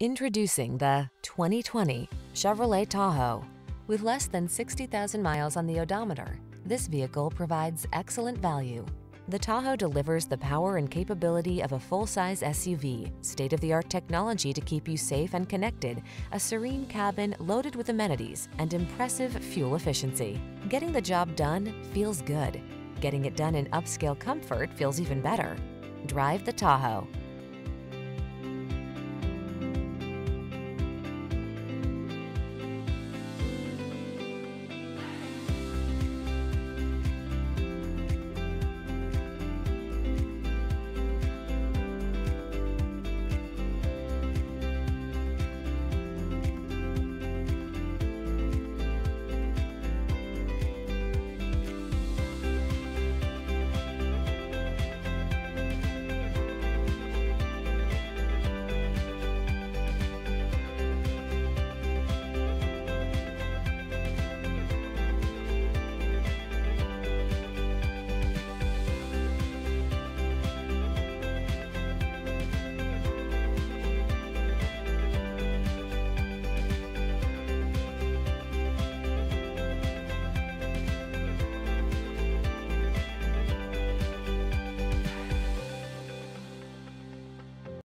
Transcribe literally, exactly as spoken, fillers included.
Introducing the twenty twenty Chevrolet Tahoe. With less than sixty thousand miles on the odometer, this vehicle provides excellent value. The Tahoe delivers the power and capability of a full-size S U V, state-of-the-art technology to keep you safe and connected, a serene cabin loaded with amenities, and impressive fuel efficiency. Getting the job done feels good. Getting it done in upscale comfort feels even better. Drive the Tahoe.